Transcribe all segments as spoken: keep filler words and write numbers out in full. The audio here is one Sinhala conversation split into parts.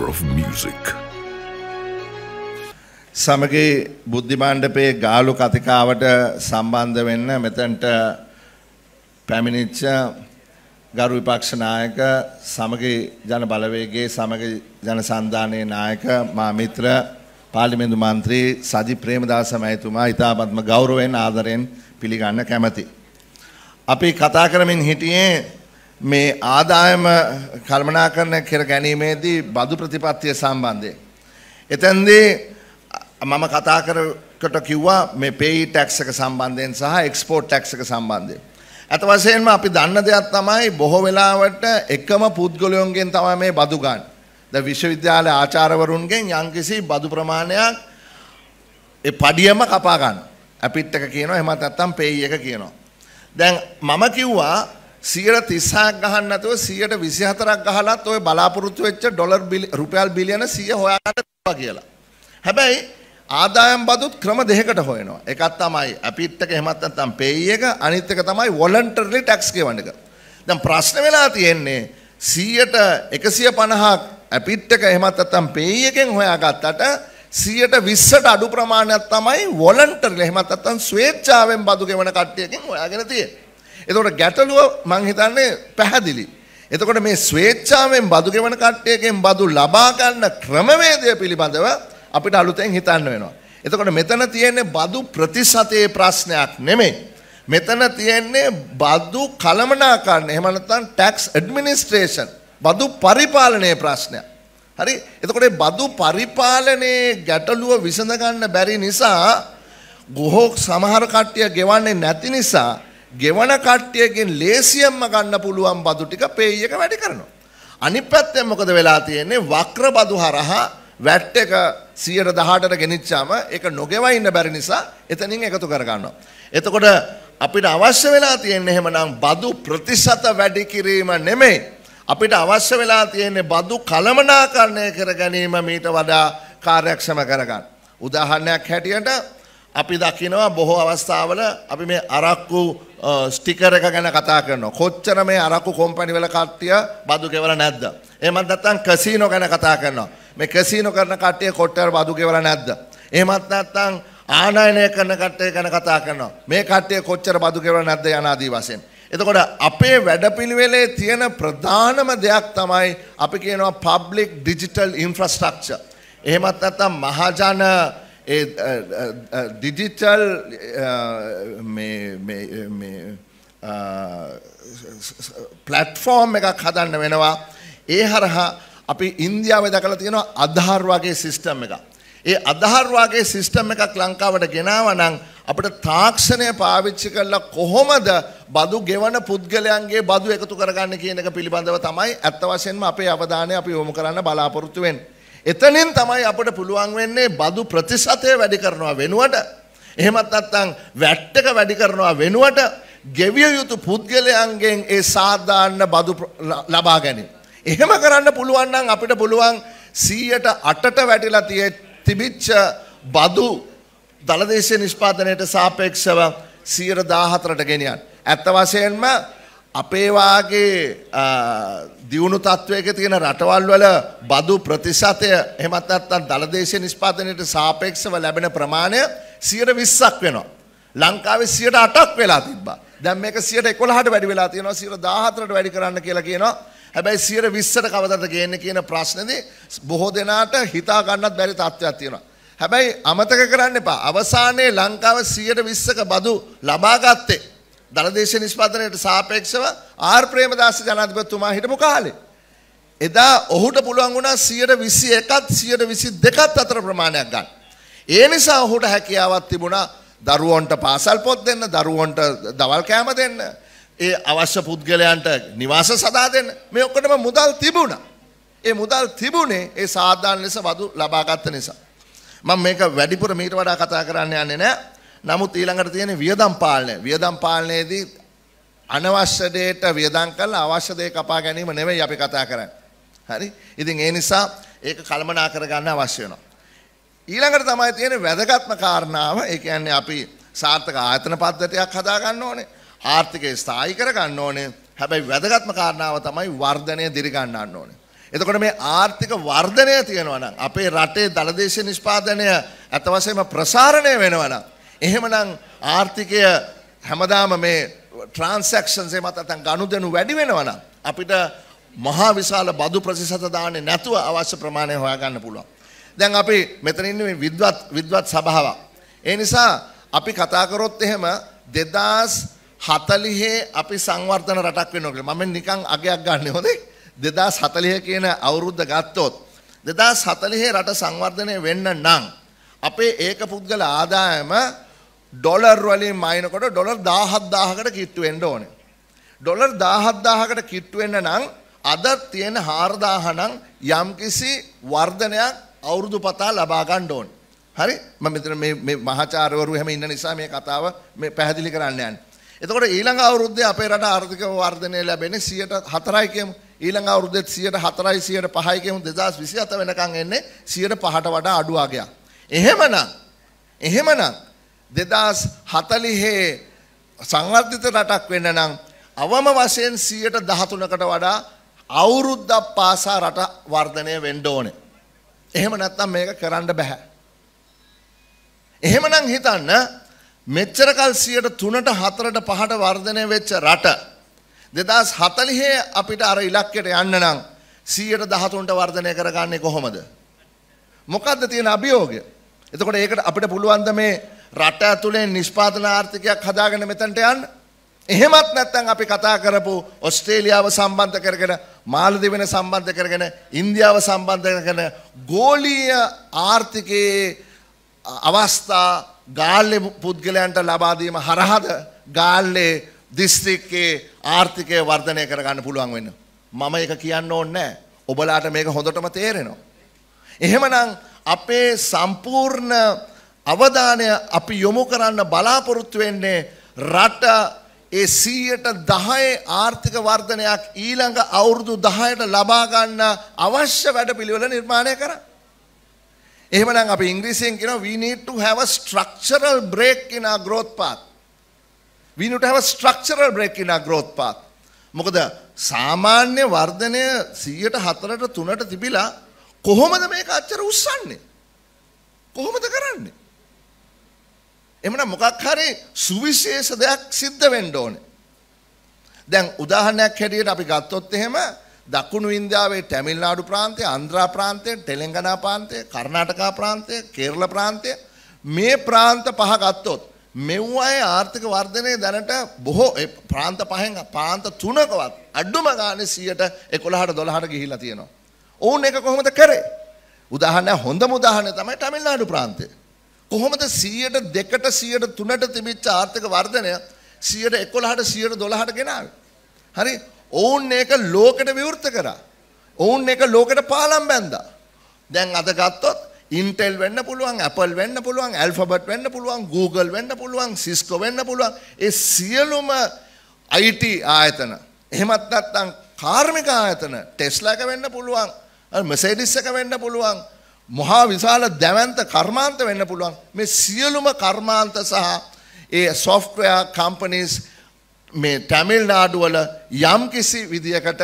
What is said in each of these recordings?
of music. සමගී බුද්ධිමණ්ඩපයේ ගාලු කතිකාවට සම්බන්ධ වෙන්න මෙතනට පැමිණිච්ච ගරු විපක්ෂ නායක සමගී ජන බලවේගයේ සමගී ජන සන්ධානයේ නායක මා මිත්‍ර පාර්ලිමේන්තු මන්ත්‍රී සජිත් ප්‍රේමදාස මහතුමා ඉතාමත්ම ගෞරවයෙන් ආදරයෙන් පිළිගන්න කැමැති. අපි කතා කරමින් හිටියේ මේ ආදායම කළමනාකරණය කර ගැනීමේදී බදු ප්‍රතිපත්තිය සම්බන්ධයෙන්. එතෙන්දී මම කතා කරකට කිව්වා මේ පේයි ටැක්ස් එක සම්බන්ධයෙන් සහ එක්ස්පෝර්ට් ටැක්ස් එක සම්බන්ධයෙන්. අත වශයෙන්ම අපි දන්න දෙයක් තමයි බොහෝ වෙලාවට එකම පුද්ගලයන්ගෙන් තමයි මේ බදු ගන්න. දැන් විශ්වවිද්‍යාල ආචාර්යවරුන්ගෙන් යම්කිසි බදු ප්‍රමාණයක් ඒ පඩියම කපා ගන්න. අපිත් එක කියනවා එහෙම නැත්නම් පේයි එක කියනවා. දැන් මම කිව්වා සියයට තිහක් ගහන්න නැතුව සියයට විසිහතරක් ගහලත් ඔය බලාපොරොත්තු වෙච්ච ඩොලර් රුපියල් බිලියන සිය හොයාගන්න තිබ්බා කියලා. හැබැයි ආදායම් බදුත් ක්‍රම දෙකකට හොයනවා. එකක් තමයි අපිත් එක එහෙමත් නැත්නම් පේයි එක, අනිත් එක තමයි වොලන්ටරිලි ටැක්ස් ගෙවන්න එක. දැන් ප්‍රශ්න වෙලා තියෙන්නේ සියයට එකසිය පනහක් අපිත් එක එහෙමත් නැත්නම් පේයි එකෙන් හොයාගත්තට සියයට විස්සට අඩු ප්‍රමාණයක් තමයි වොලන්ටරිලි එහෙමත් නැත්නම් ස්වේච්ඡාවෙන් බදු ගෙවන කට්ටියකින් හොයාගෙන තියෙන්නේ. එතකොට ගැටලුව මං හිතන්නේ පැහැදිලි. එතකොට මේ ස්වේච්ඡාවෙන් බදු ගෙවන කට්ටියකින් බදු ලබා ගන්න ක්‍රමවේදය පිළිබඳව අපිට අලුතෙන් හිතන්න වෙනවා. එතකොට මෙතන තියෙන්නේ බදු ප්‍රතිශතයේ ප්‍රශ්නයක් නෙමෙයි. මෙතන තියෙන්නේ බදු කළමනාකරණය එහෙම නැත්නම් ටැක්ස් ඇඩ්මිනිස්ට්‍රේෂන් බදු පරිපාලනයේ ප්‍රශ්නයක්. හරි? එතකොට මේ බදු පරිපාලනයේ ගැටලුව විසඳ ගන්න බැරි නිසා බොහෝ සමහර කට්ටිය ගෙවන්නේ නැති නිසා ගෙවන කට්ටියකින් ලේසියෙන්ම ගන්න පුළුවන් බදු ටික පේයි එක වැඩි කරනවා. අනිත් පැත්තෙන් මොකද වෙලා තියෙන්නේ වක්‍ර බදු හරහා වැට් එක සියයට දහඅටට ගෙනිච්චාම ඒක නොගෙවා ඉන්න බැරි නිසා එතනින් එකතු කර ගන්නවා. එතකොට අපිට අවශ්‍ය වෙලා තියෙන්නේ එහෙමනම් බදු ප්‍රතිශත වැඩි කිරීම නෙමෙයි. අපිට අවශ්‍ය වෙලා තියෙන්නේ බදු කළමනාකරණය කර ගැනීම මීට වඩා කාර්යක්ෂම කරගන්න. උදාහරණයක් හැටියට අපි දකිනවා බොහෝ අවස්ථාවල අපි මේ අරක්කු ස්ටිකර් එක ගැන කතා කරනවා. කොච්චර මේ අරක්කු කම්පැනි වල කට්ටිය බදු ගෙවලා නැද්ද? එහෙමත් නැත්නම් කැසිනෝ ගැන කතා කරනවා. මේ කැසිනෝ කරන කට්ටිය කොච්චර බදු ගෙවලා නැද්ද? එහෙමත් නැත්නම් ආනයනය කරන කට්ටිය ගැන කතා කරනවා. මේ කට්ටිය කොච්චර බදු ගෙවලා නැද්ද යන ආදී වශයෙන්. එතකොට අපේ වැඩපිළිවෙලේ තියෙන ප්‍රධානම දෙයක් තමයි අපි කියනවා public digital infrastructure. එහෙමත් නැත්නම් මහජන ඒ ඩිජිටල් මේ මේ මේ ප්ලැට්ෆෝම් එකක් හදන්න වෙනවා. ඒ හරහා අපි ඉන්දියාවේ දැකලා තියෙනවා ආධාර් වගේ සිස්ටම් එකක්. ඒ ආධාර් වගේ සිස්ටම් එකක් ලංකාවට ගෙනාවා නම් අපිට තාක්ෂණය පාවිච්චි කරලා කොහොමද බදු ගෙවන පුද්ගලයන්ගේ බදු එකතු කරගන්න කියන එක පිළිබඳව තමයි අත්ත වශයෙන්ම අපේ අවධානය අපි යොමු කරන්න බලාපොරොත්තු වෙන්නේ. එතනින් තමයි අපිට පුළුවන් වෙන්නේ බදු ප්‍රතිශතය වැඩි කරනවා වෙනුවට එහෙමත් නැත්නම් වැට් එක වැඩි කරනවා වෙනුවට ගෙවිය යුතු පුද්ගලයන්ගෙන් ඒ සාධාරණ බදු ලබා ගැනීම. එහෙම කරන්න පුළුවන් නම් අපිට පුළුවන් සියයට අටට වැටිලා තිබිච්ච බදු දලදේශීය නිෂ්පාදනයට සාපේක්ෂව සියයට දහහතරට ගෙනියන්න. ඇත්ත වශයෙන්ම අපේ වාගේ දියුණු තත්වයක තියෙන රටවල් වල බදු ප්‍රතිශතය එහෙමත් නැත්නම් දලදේශීය නිෂ්පාදනයට සාපේක්ෂව ලැබෙන ප්‍රමාණය සියයට විස්සක් වෙනවා. ලංකාවේ සියයට අටක් වෙලා තිබ්බා. දැන් මේක සියයට එකොළහට වැඩි වෙලා තියෙනවා. සියයට දහහතරට වැඩි කරන්න කියලා කියනවා. හැබැයි සියයට විස්සට කවදාද ගේන්නේ කියන ප්‍රශ්නේදී බොහෝ දෙනාට හිතා ගන්නත් බැරි තත්ත්වයක් තියෙනවා. හැබැයි අමතක කරන්න එපා. අවසානයේ ලංකාව සියයට විස්සක බදු ලබා ගත්තේ දලදේශීය නිෂ්පාදනයට සාපේක්ෂව ආර් ප්‍රේමදාස ජනාධිපතිතුමා හිටපු කාලේ. එදා ඔහුට පුළුවන් වුණා සියයට විසි එකත් සියයට විසි දෙකත් අතර ප්‍රමාණයක් ගන්න. ඒ නිසා ඔහුට හැකියාවක් තිබුණා දරුවන්ට පාසල් පොත් දෙන්න, දරුවන්ට දවල් කෑම දෙන්න, ඒ අවශ්‍ය පුද්ගලයන්ට නිවාස සදා දෙන්න. මේ ඔක්කොටම මුදල් තිබුණා. ඒ මුදල් තිබුණේ ඒ සාධාරණ ලෙස බදු ලබා ගත්ත නිසා. මම මේක වැඩිපුර මීට වඩා කතා කරන්න යන්නේ නැහැ. නමුත් ඊළඟට තියෙන වියදම් පාලනය. වියදම් පාලනයේදී අනවශ්‍ය දෙයට වියදම් කරලා අවශ්‍ය දේ කපා ගැනීම නෙවෙයි අපි කතා කරන්නේ. හරි? ඉතින් ඒ නිසා ඒක කළමනා කරගන්න අවශ්‍ය වෙනවා. ඊළඟට තමයි තියෙන වැදගත්ම කාරණාව. ඒ කියන්නේ අපි සාර්ථක ආයතන පද්ධතියක් හදා ගන්න ඕනේ. ආර්ථිකය ස්ථායි කර ගන්න ඕනේ. හැබැයි වැදගත්ම කාරණාව තමයි වර්ධනය දිරි ගන්නන්න ඕනේ. එතකොට මේ ආර්ථික වර්ධනය තියෙනවා නම් අපේ රටේ දලදේශීය නිෂ්පාදනය අත වශයෙන්ම ප්‍රසාරණය වෙනවා නම් එහෙමනම් ආර්ථිකය හැමදාම මේ ට්‍රාන්සැක්ෂන්ස් එහෙම නැත්නම් ගනුදෙනු වැඩි වෙනවා නම් අපිට මහා විශාල බදු ප්‍රතිශත දාන්නේ නැතුව අවශ්‍ය ප්‍රමාණය හොයාගන්න පුළුවන්. දැන් අපි මෙතන ඉන්නේ මේ විද්වත් විද්වත් සභාවක්. ඒ නිසා අපි කතා කරොත් එහෙම දෙදාස් හතළිහේ අපි සංවර්ධන රටක් වෙනවා කියලා. මම නිකන් අගයක් ගන්න හොඳේ. දෙදාස් හතළිහ කියන අවුරුද්ද ගත්තොත් දෙදාස් හතළිහේ රට සංවර්ධනය වෙන්න නම් අපේ ඒක පුද්ගල ආදායම ඩොලර් වලින් මයින්කොට ඩොලර් දහහත් දහසකට කිට්ටු වෙන්න ඕනේ. ඩොලර් දහහත් දහසකට කිට්ටු වෙන්න නම් අද තියෙන හාරදාහ නම් යම්කිසි වර්ධනයක් අවුරුදු පතා ලබා ගන්න ඕනේ. හරි? මම මෙතන මේ මේ මහාචාර්යවරු එහෙම ඉන්න නිසා මේ කතාව මේ පැහැදිලි කරන්න යන්නේ. එතකොට ඊළඟ අවුරුද්දේ අපේ රට ආර්ථික වර්ධනය ලැබෙන්නේ සියයට හතරයි කියමු. ඊළඟ අවුරුද්දෙත් සියයට හතරයි සියයට පහයි කියමු. දෙදාස් විසිහත වෙනකන් එන්නේ සියයට පහට වඩා අඩු ආගයක්. එහෙමනම් එහෙමනම් දෙදාස් හතළිහේ සංවර්ධිත රටක් වෙන්න නම් අවම වශයෙන් සියයට දහතුනකට වඩා අවුරුද්දක් පාසා රට වර්ධනය වෙන්න ඕනේ. එහෙම නැත්නම් මේක කරන්න බෑ. එහෙමනම් හිතන්න මෙච්චර කල් සියයට තුනට හතරට පහට වර්ධනය වෙච්ච රට දෙදාස් හතළිහේ අපිට අර ඉලක්කයට යන්න නම් සියයට දහතුනට වර්ධනය කරගන්නේ කොහොමද? මොකද්ද තියෙන අභියෝගය? එතකොට ඒකට අපිට පුළුවන් ද මේ රට ඇතුලේ නිෂ්පාදන ආර්ථිකයක් හදාගෙන මෙතනට යන්න? එහෙමත් නැත්නම් අපි කතා කරපු ඕස්ට්‍රේලියාව සම්බන්ධ කරගෙන මාලදිවයින සම්බන්ධ කරගෙන ඉන්දියාව සම්බන්ධ කරගෙන ගෝලීය ආර්ථිකයේ අවස්ථා ගාල්ලේ පුද්ගලයන්ට ලබා දීම හරහාද ගාල්ලේ දිස්ත්‍රික්කයේ ආර්ථිකය වර්ධනය කරගන්න පුළුවන් වෙන්න. මම ඒක කියන්න ඕනේ නැහැ. ඔබලාට මේක හොඳටම තේරෙනවා. එහෙමනම් අපේ සම්පූර්ණ අවධානය අපි යොමු කරන්න බලාපොරොත්තු වෙන්නේ රට ඒ සියයට දහයේ ආර්ථික වර්ධනයක් ඊළඟ අවුරුදු දහයට ලබා ගන්න අවශ්‍ය වැඩපිළිවෙල නිර්මාණය කරන්න. එහෙමනම් අපි ඉංග්‍රීසියෙන් කියනවා we need to have a structural break in our growth path. We need to have a structural break in our growth path. මොකද සාමාන්‍ය වර්ධනය සියයට හතරට තුනට තිබිලා කොහොමද මේක අච්චර උස්සන්නේ? කොහොමද කරන්නේ? එමනම් මොකක් හරි සුවිශේෂ දෙයක් සිද්ධ වෙන්න ඕනේ. දැන් උදාහරණයක් හැටියට අපි ගත්තොත් එහෙම දකුණු ඉන්දියාවේ තමිල්නාඩු ප්‍රාන්තය, ආන්ධ්‍රා ප්‍රාන්තය, තෙලංගනා ප්‍රාන්තය, කර්ණාටකා ප්‍රාන්තය, කේරළ ප්‍රාන්තය මේ ප්‍රාන්ත පහ ගත්තොත් මෙව්වායේ ආර්ථික වර්ධනය දැනට බොහෝ ඒ ප්‍රාන්ත පහෙන් ප්‍රාන්ත තුනකවත් අඩුම ගානේ සියයට එකොළහට දොළහට ගිහිලා තියෙනවා. ඕන් එක කොහොමද කරේ? උදාහරණයක් හොඳම උදාහරණය තමයි තමිල්නාඩු ප්‍රාන්තය. කොහොමද සියයට දෙකට සියයට තුනට තිබිච්ච ආර්ථික වර්ධනය සියයට එකොළහට සියයට දොළහට ගෙනාවේ. හරි? ඔවුන් ඒක ලෝකෙට විවෘත කරා. ඔවුන් ඒක ලෝකෙට පාලම් බැන්දා. දැන් අද ගත්තොත් Intel වෙන්න පුළුවන්, Apple වෙන්න පුළුවන්, Alphabet වෙන්න පුළුවන්, Google වෙන්න පුළුවන්, Cisco වෙන්න පුළුවන්. ඒ සියලුම I T ආයතන. එහෙමත් නැත්නම් කාර්මික ආයතන, Tesla එක වෙන්න පුළුවන්, Mercedes එක වෙන්න පුළුවන්. මහා විශාල දැවැන්ත කර්මාන්ත වෙන්න පුළුවන්. මේ සියලුම කර්මාන්ත සහ ඒ software companies මේ තමිල්නාඩු වල යම් කිසි විදියකට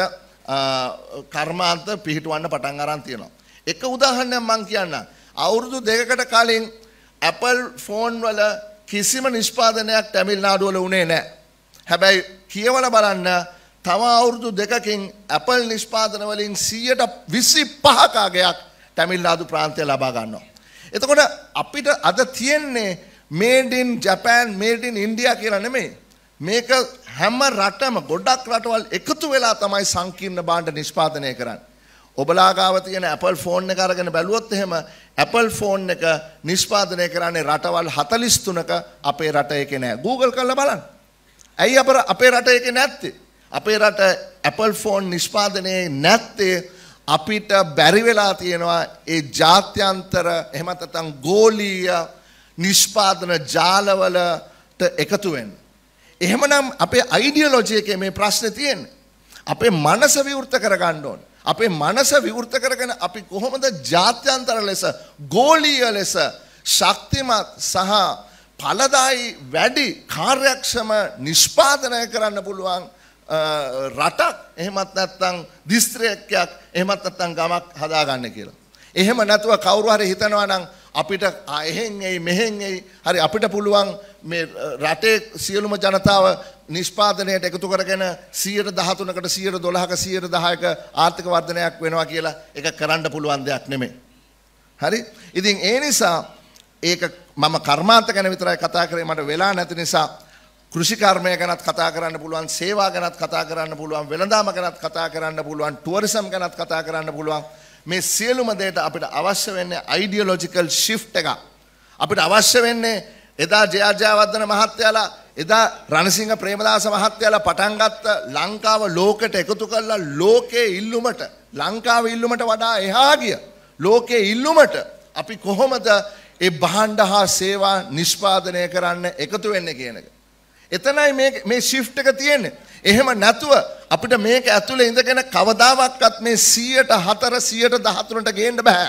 කර්මාන්ත පිහිටවන්න පටන් අරන් තියෙනවා. එක උදාහරණයක් මම කියන්නම්. අවුරුදු දෙකකට කලින් Apple phone වල කිසිම නිෂ්පාදනයක් තමිල්නාඩු වල උනේ නැහැ. හැබැයි කියවලා බලන්න තව අවුරුදු දෙකකින් Apple නිෂ්පාදන වලින් සියයට විසිපහක අගයක් තමිල්නාඩු ප්‍රාන්තය ලබා ගන්නවා. එතකොට අපිට අද තියෙන්නේ made in Japan, made in India කියලා නෙමෙයි. මේක හැම රටම ගොඩක් රටවල් එකතු වෙලා තමයි සංකීර්ණ භාණ්ඩ නිෂ්පාදනය කරන්නේ. ඔබලා ගාව තියෙන Apple phone එක අරගෙන බැලුවොත් එහෙම Apple phone එක නිෂ්පාදනය කරන්නේ රටවල් හතළිස් තුනක අපේ රට එකේ නෑ. Google කරලා බලන්න. ඇයි අපේ රට එකේ නැත්තේ? අපේ රට Apple phone නිෂ්පාදනයේ නැත්තේ අපිට බැරි වෙලා තියෙනවා ඒ ජාත්‍යන්තර එහෙම නැත්නම් ගෝලීය නිෂ්පාදන ජාලවලට එකතු වෙන්න. එහෙමනම් අපේ අයිඩියොලොජි එකේ මේ ප්‍රශ්නේ තියෙන්නේ. අපේ මනස විවෘත කරගන්න ඕනේ. අපේ මනස විවෘත කරගෙන අපි කොහොමද ජාත්‍යන්තර ලෙස ගෝලීය ලෙස ශක්තිමත් සහ ඵලදායි වැඩි කාර්යක්ෂම නිෂ්පාදනය කරන්න පුළුවන් රටක් එහෙමත් නැත්නම් දිස්ත්‍රික්කයක් එහෙමත් නැත්නම් ගමක් හදාගන්න කියලා. එහෙම නැතුව කවුරු හරි හිතනවා නම් අපිට එහෙන් එයි මෙහෙන් එයි හරි අපිට පුළුවන් මේ රටේ සියලුම ජනතාව නිෂ්පාදනයට එකතු කරගෙන සියයට දහතුනකට සියයට දොළහක සියයට දහයක ආර්ථික වර්ධනයක් වෙනවා කියලා ඒක කරන්න පුළුවන් දෙයක් නෙමෙයි. හරි? ඉතින් ඒ නිසා ඒක මම කර්මාන්ත ගැන විතරයි කතා කරේ මට වෙලා නැති නිසා කෘෂි කර්මය ගැනත් කතා කරන්න පුළුවන් සේවා ගැනත් කතා කරන්න පුළුවන් වෙළඳාම ගැනත් කතා කරන්න පුළුවන් ටුවරිසම් ගැනත් කතා කරන්න පුළුවන් මේ සියලුම දේට අපිට අවශ්‍ය වෙන්නේ අයිඩියොලොජිකල් ෂිෆ්ට් එකක්. අපිට අවශ්‍ය වෙන්නේ එදා ජයජයවර්ධන මහත්තයාලා එදා රණසිංහ ප්‍රේමදාස මහත්තයාලා පටන් ගත්ත ලංකාව ලෝකෙට එකතු කරලා ලෝකයේ ඉල්ලුමට ලංකාවේ ඉල්ලුමට වඩා එහා ගිය ලෝකයේ ඉල්ලුමට අපි කොහොමද ඒ භාණ්ඩ හා සේවා නිෂ්පාදනය කරන්න එකතු වෙන්නේ කියන එක. එතනයි මේ මේ ෂිෆ්ට් එක තියෙන්නේ. එහෙම නැතුව අපිට මේක ඇතුලේ ඉඳගෙන කවදාවත් මේ සියයට හතර සියයට දහතුනට ගේන්න බෑ.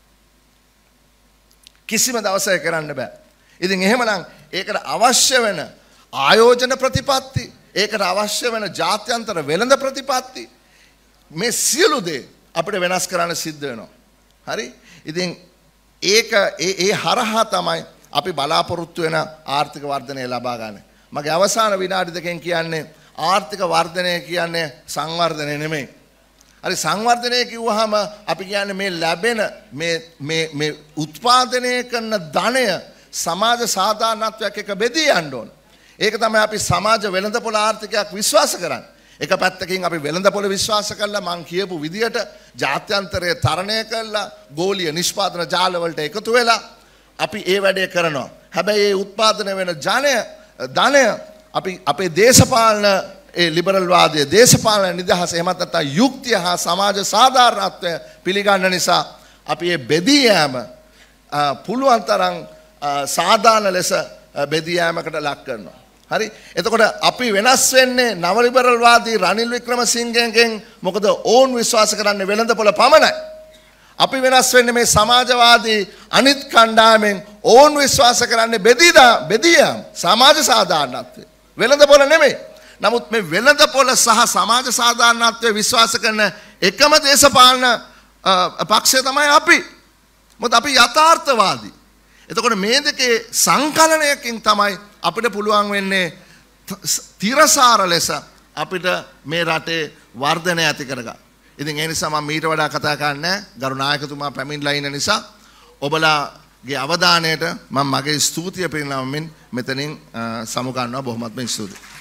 කිසිම දවසක කරන්න බෑ. ඉතින් එහෙමනම් ඒකට අවශ්‍ය වෙන ආයෝජන ප්‍රතිපත්ති, ඒකට අවශ්‍ය වෙන ජාත්‍යන්තර වෙළඳ ප්‍රතිපත්ති මේ සියලු දේ අපිට වෙනස් කරන්න සිද්ධ වෙනවා. හරි? ඉතින් ඒක ඒ ඒ හරහා තමයි අපි බලාපොරොත්තු වෙන ආර්ථික වර්ධනය ලබා ගන්න. මගේ අවසාන විනාඩි දෙකෙන් කියන්නේ ආර්ථික වර්ධනය කියන්නේ සංවර්ධනය නෙමෙයි. හරි සංවර්ධනය කිව්වහම අපි කියන්නේ මේ ලැබෙන මේ මේ මේ උත්පාදනය කරන ධනය සමාජ සාධාරණත්වයක් එක බෙදී යන්න ඕන. ඒක තමයි අපි සමාජ වෙළඳපොළ ආර්ථිකයක් විශ්වාස කරන්නේ. එක පැත්තකින් අපි වෙළඳපොළ විශ්වාස කළා මං කියපු විදියට ජාත්‍යන්තරයේ තරණය කළා ගෝලීය නිෂ්පාදන ජාලවලට එකතු වෙලා අපි ඒ වැඩේ කරනවා. හැබැයි ඒ උත්පාදනය වෙන ජනය ධනය අපි අපේ දේශපාලන ඒ ලිබරල් වාදයේ දේශපාලන නිදහස එහෙමත් නැත්නම් යුක්තිය හා සමාජ සාධාරණත්වය පිළිගන්න නිසා අපි මේ බෙදී යෑම පුළුවන් තරම් සාධාරණ ලෙස බෙදී යෑමකට ලක් කරනවා. හරි? එතකොට අපි වෙනස් වෙන්නේ නව ලිබරල් වාදී රනිල් වික්‍රමසිංහගෙන් මොකද ඕන් විශ්වාස කරන්නේ වෙළඳපොළ පමණයි. අපි වෙනස් වෙන්නේ මේ සමාජවාදී අනිත් කණ්ඩායමෙන් ඕන් විශ්වාස කරන්නේ බෙදීදා බෙදියාම් සමාජ සාධාරණත්වය. වෙළඳපොළ නෙමෙයි. නමුත් මේ වෙළඳපොළ සහ සමාජ සාධාරණත්වය විශ්වාස කරන එකම දේශපාලන පක්ෂය තමයි අපි. මොකද අපි යථාර්ථවාදී. එතකොට මේ දෙකේ සංකලනයකින් තමයි අපිට පුළුවන් වෙන්නේ තිරසාර ලෙස අපිට මේ රටේ වර්ධනය ඇති කරගන්න. ඉතින් ඒ නිසා මම ඊට වඩා කතා කරන්නේ ගරු නායකතුමා පැමිණලා ඉන්න නිසා ඔබලාගේ අවධානයට මම මගේ ස්තුතිය පිරිනමමින් මෙතනින් සමු ගන්නවා. බොහොමත්ම ස්තුතියි.